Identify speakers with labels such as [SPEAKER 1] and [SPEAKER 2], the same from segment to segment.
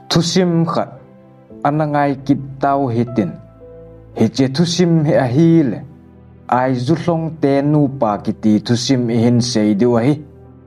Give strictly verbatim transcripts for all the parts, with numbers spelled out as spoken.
[SPEAKER 1] thusim khat anangai kit tau hitin hi che thusim he a hi le ai zu hlong te nu pa kiti thusim hin sei du hi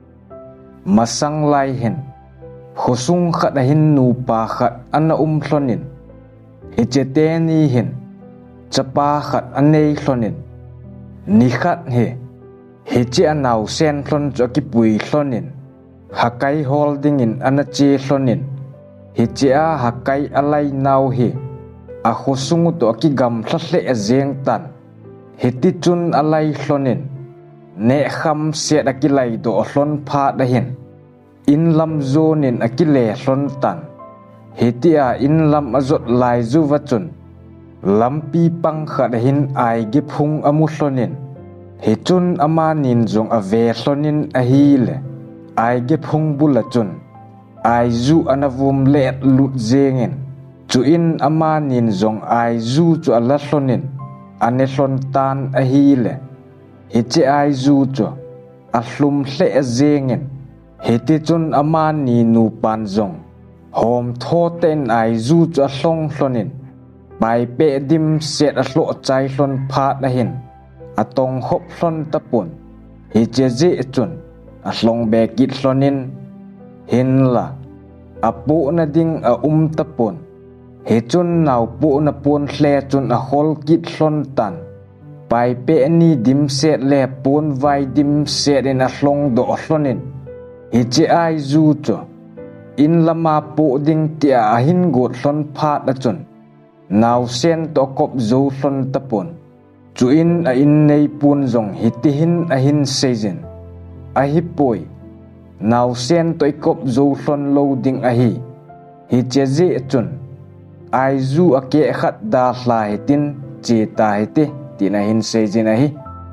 [SPEAKER 1] masang lai hen khosung khat a hin nu pa khat ana um thlonin hi che te ni hin chapa khat anei thlonin ni khat he hi che anau sen thlon cho ki pui thlonin hakai holding in anache thlonin hi che a hakai alai nau hi a khosung to ki gam thle a zeng tan hi ti chun alai thlonin ne kham se da ki lai do thlon pha da hin in lam zonin a ki le thlon tan hi ti a in lam azot lai zu wa chun lampi pang khat hin ai gi phung amu thlonin hi chun ama nin zong a ve thlonin a hi le ai ge phung bula chun ai zu anavum let lut zengin chu in ama nin zong ai zu chu ala thlonin ane thlon tan a hi le hi che ai zu chu a hlum hle a zengin hi ti chun ama ni nu pan zong hom tho ten ai zu chu a thlong thlonin pai pe dim set a hlo chai thlon pha da hin atong hop thlon tapun hi che je chun a hlong be kit thlonin hin la apu na ding a um tapun he chun nau pu na pun hle chun a hol kit thlon tan pai pe ni dim set le pun vai dim set in a hlong do thlonin hi che ai zu cho in lama pu ding tia a hin gut thlon pha da chun nau sen to kop zo thlon tapun chu in a in nei pun zong hi ti hin a hin season a hi poi nau sen toi kop zo thlon lo ding a hi hi che je chun ai zu a ke khat da hlai tin che ta hi te tin a hin season a hi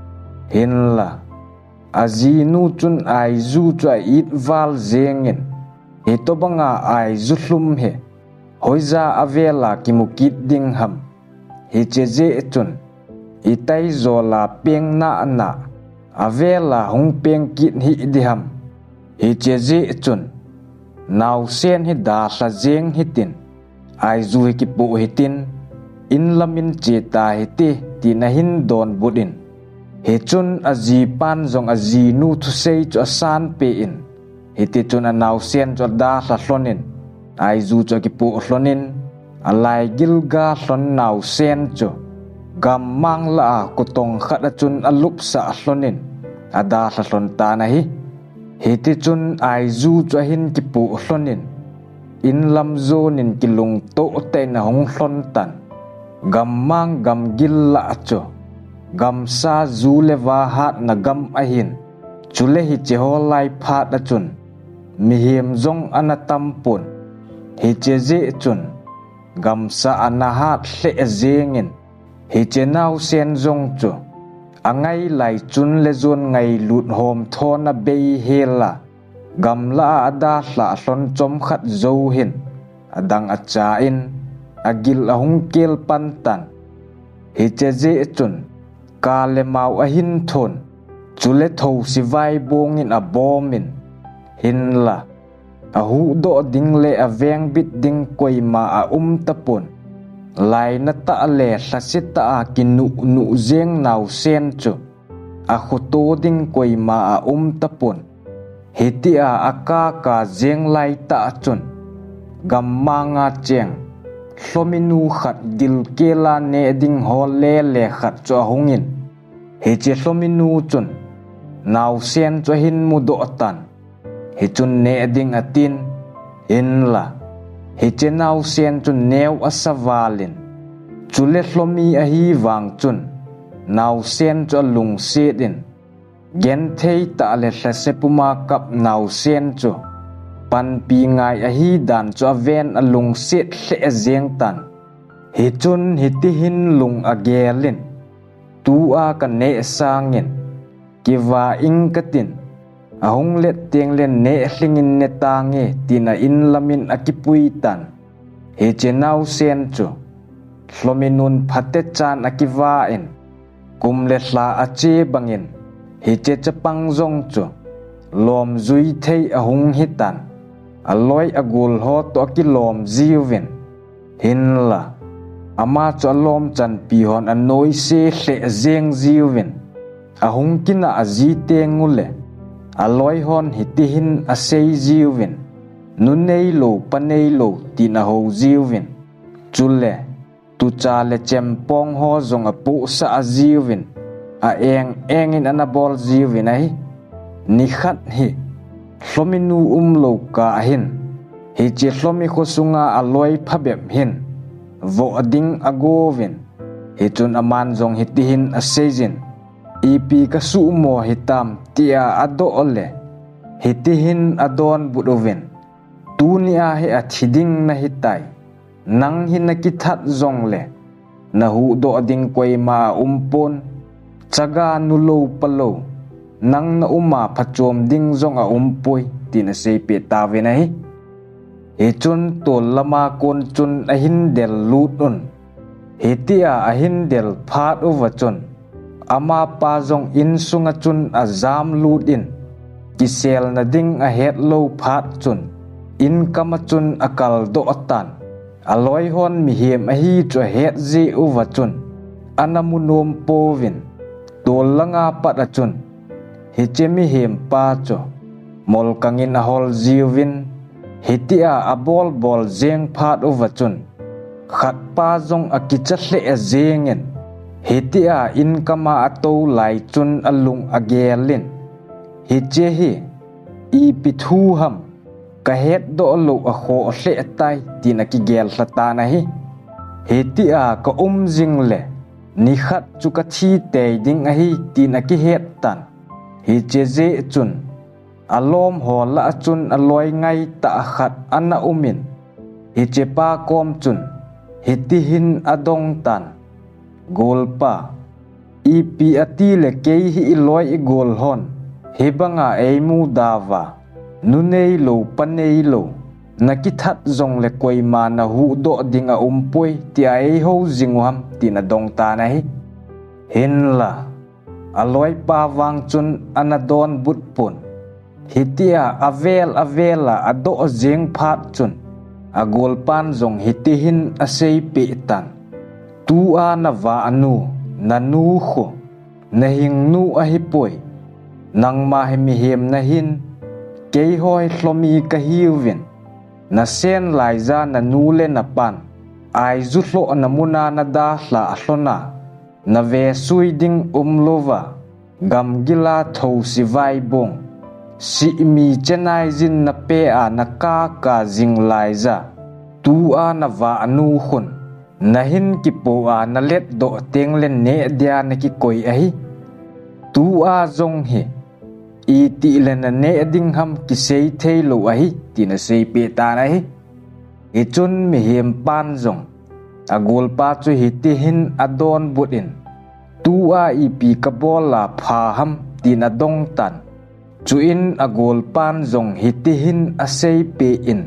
[SPEAKER 1] hin la azi nu chun ai zu cha it wal zengin hi to banga ai zu hlum he hoiza avela kimukit ding ham hi che je chun itai zola peng na na avela hung peng kit hi diham hi che je chun naw sen hi da sa jeng hitin ai zu hi ki pu hitin in lamin che ta hi te ti na hin don budin hi chun azi pan zong azi nu thu sei cho san pe in hi ti chun a naw sen cho da sa hlonin ai zu cho ki pu hlonin alai gilga hlon naw sen cho gam mang la ko tong khat a chun alup sa hlonin ada sa hlon ta na hi hi ti chun ai zu cho hin ki pu hlonin in lam zonin ki lung to te na hong hlon tan gam mang gam gil la cho gam sa zu le wa hat na gam a hin chule hi che ho lai pha da chun mi him zong anatam pun hi che je chun gam sa ana hat hle zengin hi che nau sen zong chu angai lai chun le zon ngai lut hom thona be hela gam la ada hla hlon chom khat zo hin adang acha in agil ahung kel pan tan hi che je chun ka le mau a hin thon chule tho si vai bong in a bomin hin la a hu do ding le a veng bit ding koi ma a um tapun lai na ta le thlasita a kinu nu zeng nau sen chu a khoto ding koi ma a um tapun hitia aka ka zeng lai ta chun gam manga cheng hlominu khat dil kela ne ding hol le le khat cho hungin he che hlominu chun nau sen cho hin mu do tan he chun ne ding atin in la he che nau sen chun neu asawalin chule hlomi a hi wang chun nau sen cho lung se din gen thei ta le hlase puma kap nau sen cho pan pi ngai a hi dan cho ven a lung se hle zeng tan he chun hi ti hin lung a gelin tu a ka ne sangin kiwa ing katin ahong let tiang len ne hlingin ne tange tina in lamin akipui tan he chenau sen chu hlominun phate chan akiwa en kum le hla ache bangin he che chapang zong chu lom zui thei ahung hitan aloi agul ho to kilom ziwin hin la ama cho lom chan pi hon anoi se hle zeng ziwin ahung kina azi te ngule aloi hon hitihin asei ziwin nunei lo panei lo tina ho ziwin chule tu cha le chempong ho zong apu sa aziwin a eng engin anabol ziwin ai ni khat hi hlominu umlo ka hin hi che hlomi khosunga aloi phabem hin vo ading agovin hi chun aman zong hitihin asejin ipi ka su mo hitam tia ado ole hitihin adon budovin tunia he athiding na hitai nang hin nakithat zong le nahu do ading koi ma umpon chaga nulo palo nang na uma phachom ding zong a umpoi tina sei pe ta ve nai he chun tol lama kon chun ahin del lutun he tia ahin del phat over chun ama pa zong in sunga chun azam lutin kisel na ding a het lo phat chun in kama chun akal do atan aloi hon mi hem a hi cho het ji over chun anamunom povin tol langa pat a chun hi chemi hem pa cho mol kangin a hol ziwin hitia abol bol zeng phat over chun khat pa zong akichle a zengin hitia in kama ato lai chun alung agelin hi che hi i pithu ham ka het do lo a kho hle tai tin aki gel hlata na hi hitia ka um jing le ni khat chu ka thi te ding a hi tin aki het tan hi che je chun alom hola chun aloi ngai ta khat ana umin hi che pa kom chun hitihin adong tan golpa ipi ati le ke hi loi gol hon hebanga eimu dawa nunei lo panei lo nakithat zong le koi ma na hu do dinga umpoi ti ai ho jingwam tina dong ta nai hin la aloi pa wang chun anadon butpun hitia avel avela ado jeng phat chun agol pan zong hitihin asei pe tan tu a na va anu nanu kho na hing nu a hipoi nang ma he mi hem na hin ke hoi hlomi ka hiwin na sen lai za na nu le na pan ai zu hlo na muna na da hla hlona na ve sui ding umlova gam gila tho si vai bong si mi chenai jin na pe a na ka ka jing lai za tu a na va anu khun na hin ki po a na let do teng len ne dia na ki koi ai tu a zong hi i ti len na ne ding ham ki sei thei lo ai ti na sei pe ta nai e chun mi hem pan zong agol pa chu hi ti hin adon budin tu a i pi ka bola pha ham ti na dong tan chu in agol pan zong hi ti hin a sei pe in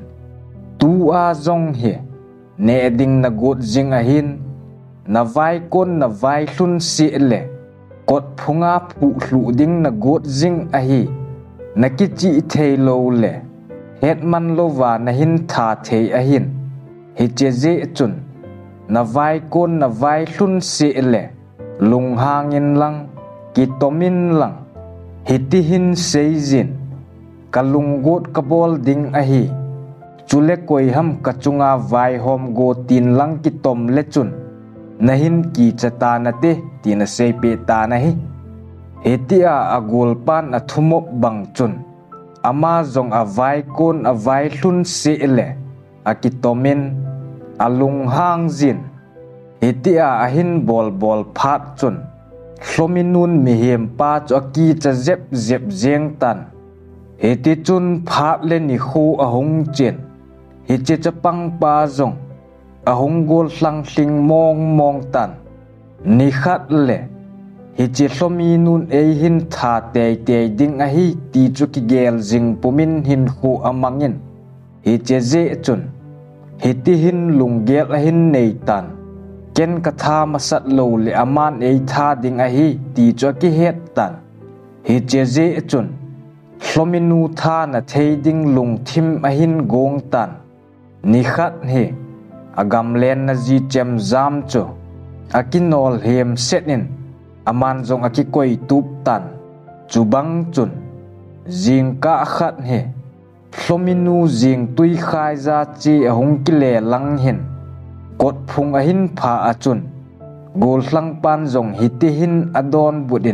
[SPEAKER 1] tu a zong hi ne ding na got jing a hin na vai kon na vai hlun si le kot phunga phu hlu ding na got jing a hi na ki chi thei lo le het man lo wa na hin tha thei a hin hi che je chun na vai kon na vai hlun si le lung hangin lang ki tomin lang hi ti hin sei jin kalung got kabol ding a hi chule koi ham kachunga vai hom go tin lang ki tom le chun nahin ki chata na te tina sei pe ta na hi hetia agol pan athumop bang chun ama zong a vai kon a vai hlun se le akitomin alung hang jin hetia ahin bol bol phat chun hlominun mi hem pa cho ki cha zep zep jeng tan heti chun phat le ni khu ahung chen hi che chapang pa zong ahung gol hlang hling mong mong tan ni khat le hi che hlomi nun e hin tha te te ding a hi ti chu ki gel jing pumin hin khu amangin hi che je chun hi ti hin lung gel a hin nei tan ken ka tha masat lo le aman e tha ding a hi ti chu ki het tan hi che je chun hlominu tha na theiding lung thim ahin gong tan ni khat he agam len na ji chem zam cho akinol hem setin aman jong akikoi tup tan chubang chun jing ka khat he hlominu jing tui khai za chi ahung kile lang hin kot phung ahin pha achun gol hlang pan jong hitihin adon budin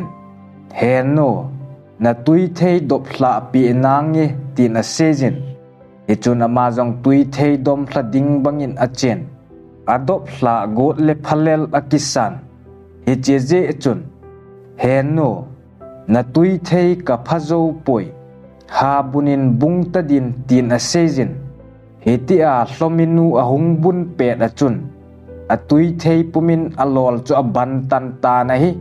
[SPEAKER 1] heno na tui thei dop hla pi nangi tin a sejin ichun ama jong tui thei dom hla ding bangin achen adop hla got le phalel akisan hicheje chun heno na tui thei ka phazo poi ha bunin bung ta din tin a sejin heti a hlominu ahung bun pet achun atui thei pumin alol chu aban tan ta na hi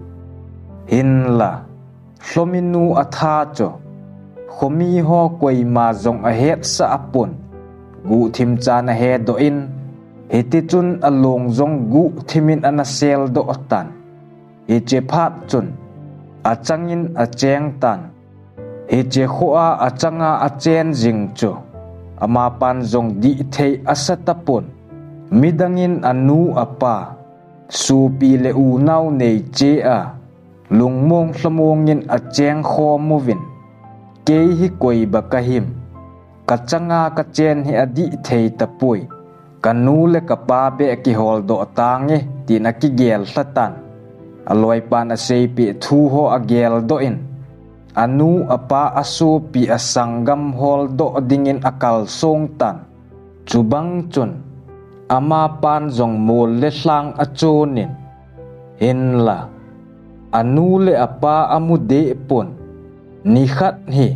[SPEAKER 1] hin la hlominu atha cho khomi ho koi ma zong a het sa apun gu thim cha na he do in heti chun along zong gu thimin ana sel do tan e che phat chun achangin acheng tan he che khoa achanga achen jing cho ama pan zong di thei asatapon midangin anu apa su pi le u nau nei che a lungmong hlamongin acheng kho movin ke hi koi bakahim kachanga kachen hi adi thei tapui kanu le kapa be ki hol do tange tina ki gel hlatan aloi pan a sei pi thu ho a gel do in anu apa asu pi asangam hol do dingin akal song tan chubang chun ama pan jong mol le hlang achonin hin la anu le apa amu de pon ni khat hi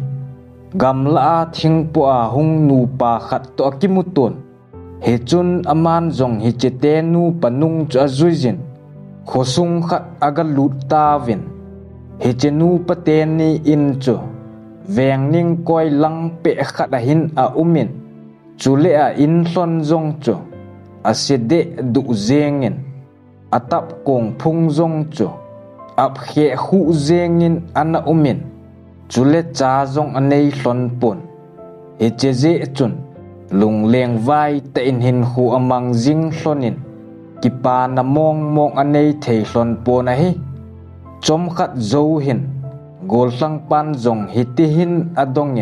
[SPEAKER 1] gamla thing po a hung nu pa khat to akimutun he chun aman jong hi chete nu panung cha zuijin khosung khat agalut ta vin he chenu paten ni in chu veng ning koi lang pe khat a hin a umin chule a in hlon jong chu aside du zengin atap kong phung jong chu ap khe khu zengin ana umin chule cha jong anei hlon pon e cheje chun lung leng vai te in hin khu amang jing hlonin kipa na mong mong anei thei hlon pon a hi chom khat zo hin gol hlang pan jong hiti hin adongin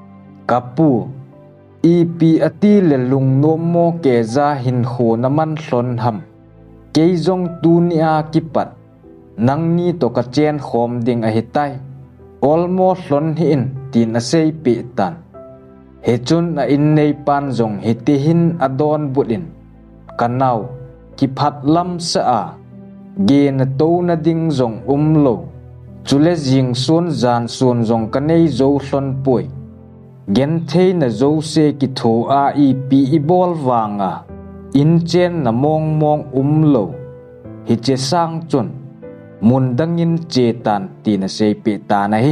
[SPEAKER 1] kapu ipi ati le lung nom mo ke za hin khu naman hlon ham ke jong tunia kipat nang ni to ka chen khom ding a hitai almost hlon hi in tin a sei pi tan he chun a in nei pan jong hiti hin adon budin kanau ki phat lam sa a ge na to na ding jong umlo chule jing sun jan sun jong kanei zo hlon poi gen thei na zo se ki tho a i pi i bol wanga in chen na mong mong umlo hi che sang chun mun dangin che tan tin a sei pi ta na hi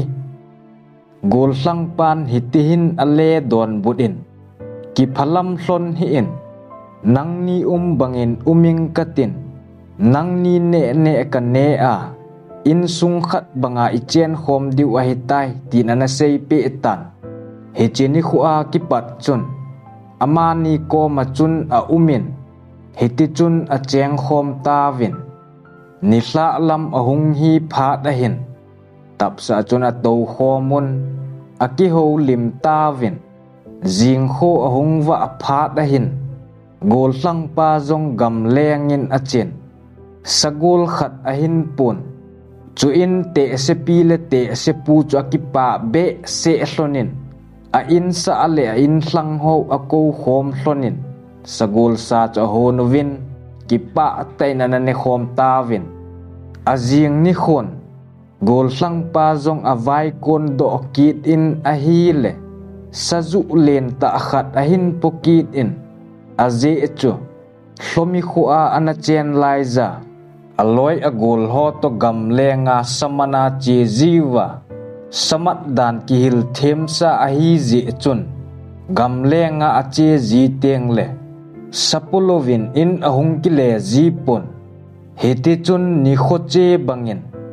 [SPEAKER 1] gol hlang pan hitihin ale don budin ki phalam hlon hi in nang ni um bangin uming katin nang ni ne ne ka ne a in sung khat banga i chen khom diu a hitai tin ana sei pe tan he cheni khuwa ki pat chun amani ko ma chun a umin hiti chun a cheng khom ta vin ni hla lam ahung hi pha da hin tap sa chun a to khomun aki ho lim ta vin jing kho ahung wa pha da hin gol hlang pa jong gam lengin a chen sagol khat a hin pun chu in te se pi le te se pu chu akipa be se hlonin a in sa ale a in hlang ho a ko khom hlonin sagol sa cha ho nu vin kipa taina na ne khom ta vin a jing ni khon gol hlang pa jong a vai kon do kit in a hi le sazu len ta khat a hin pokit in a je chu hlomi khuwa ana chen lai za aloi agol ho to gam lenga samana che jiwa samat dan ki hil them sa a hi ji chun gam lenga a che ji teng le sapulovin in ahung ki le ji pon heti chun ni kho che bangin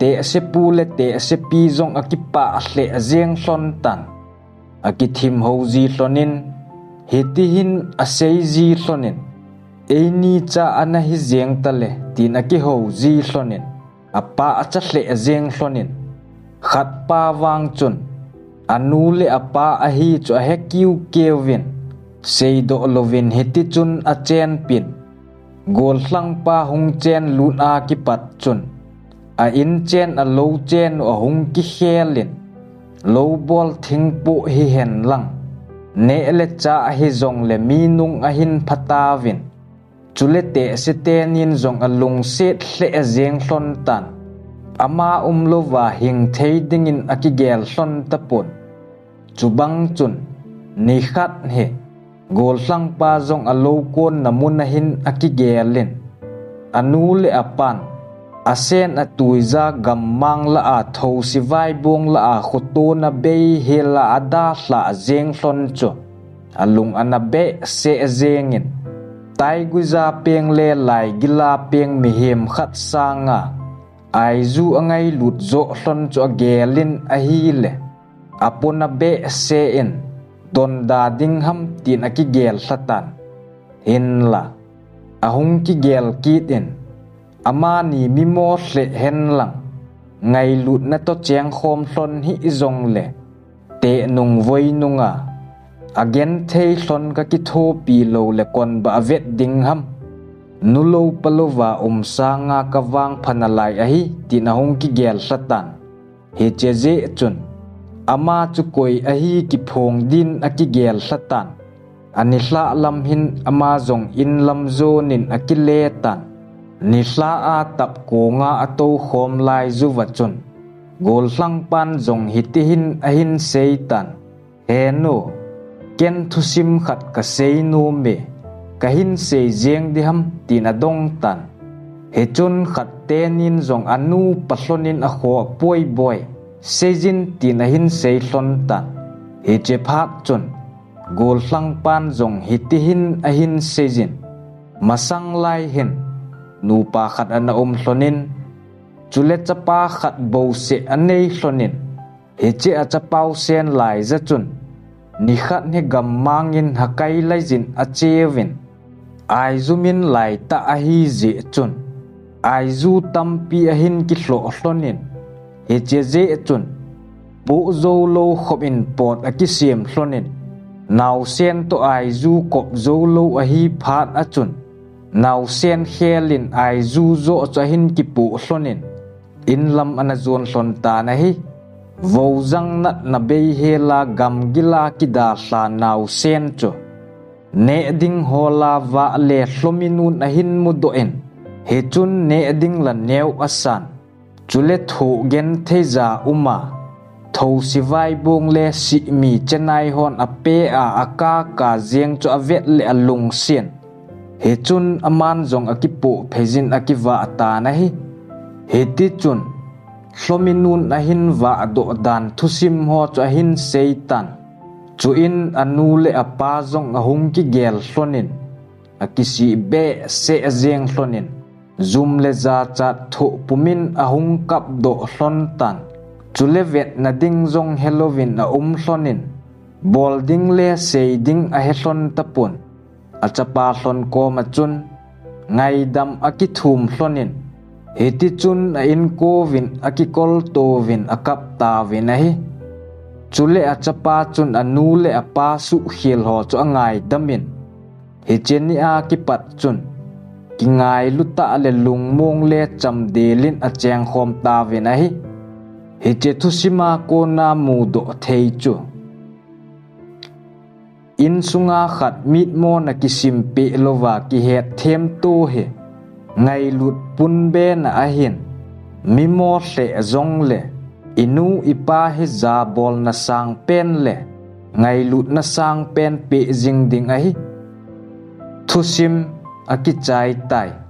[SPEAKER 1] te se pu le te se pi zong akipa hle azeng hlon tan akithim ho zi hlonin hiti hin asei zi hlonin eini cha ana hi zeng tale tin aki ho zi hlonin apa acha hle azeng hlonin khat pa wang chun anu le apa a hi chu a hekiu kevin sei do lovin hiti chun a chen pin gol hlang pa hung chen lut a ki pat chun a in chen a lo chen a hung ki khelin lo bol thing pu hi hen lang ne le cha hi zong le mi nung a hin phatawin chule te se tenin zong a lung set hle a zeng hlon tan ama umlova hing thei dingin akigel hlon tapon chubang chun ni khat he gol hlang pa zong a lo kon namun a hin akigelin anu le apan asen a tuiza gam mang la a tho si vai bong la a khoto na be hela ada hla zeng hlon cho alung ana be se zengin tai guza peng le lai gila peng mi hem khat sanga ai zu angai lut zo hlon cho gelin a hi le apona be se in don da ding ham tin akigel satan hin la ahung ki gel kit in ama ni mi mo hle hen lang ngai lut na to cheng khom hlon hi zong le te nung voi nunga again thei hlon ka ki tho pi lo le kon ba vet ding ham nulo palova um sanga ka wang phanalai a hi tin ahung ki gel satan he che je chun ama chu koi a hi ki phong din akigel satan ani hla lam hin ama zong in lam zo nin akile tan ni hla a tap ko nga ato khom lai zu wachun gol hlang pan zong hiti hin a hin seitan he no ken thusim khat ka sei no me ka hin sei jeng di ham tin adong tan he chun khat tenin zong anu pahlonin a kho poi boy sejin tin a hin sei hlon tan he che phak chun gol hlang pan zong hiti hin a hin sejin masang lai hin nu pa khat ana om hlonin chule chapa khat bo se anei hlonin he che a chapau sen lai za chun ni khat he gam mangin hakai lai jin a chevin ai zumin lai ta a hi je chun ai zu tampi a hin ki hlo hlonin he che je chun bu zo lo khop in pot a ki siam hlonin naw sen to ai zu kop zo lo a hi phat a chun naw sen khelin ai zu zo cha hin ki pu hlonin in lam ana zon hlon ta na hi vo zang nat na be hela gam gila ki da hla naw sen cho ne ding hola wa le hlominun a hin mu do en he chun ne ding la neu asan chule tho gen theiza uma tho si vai bong le si mi chenai hon ape a aka ka zeng cho avet le alung sien he chun aman zong akipu phejin akiwa ta na hi he ti chun hlominun a hin wa do dan thusim ho cho hin seitan chu in anu le apa zong ahung ki gel hlonin akisi be se zeng hlonin zum le za cha tho pumin ahung kap do hlon tan chule vet na ding zong halloween a um hlonin bol ding le sei ding a he hlon tapun a chapa hlon ko ma chun ngai dam aki thum hlonin heti chun a in ko vin aki kol to vin akap ta vin a hi chule a chapa chun anu le apa su khil ho chu angai damin he cheni a ki pat chun ki ngai luta le lung mong le cham delin a cheng khom ta vin a hi he che thusima ko na mu do thei chu in sunga khat mit mo na kisim pe lova ki het them to he ngai lut pun be na a hin mi mo hle zong le inu ipa he za bol na sang pen le ngai lut na sang pen pe jing ding a hi thusim aki chai tai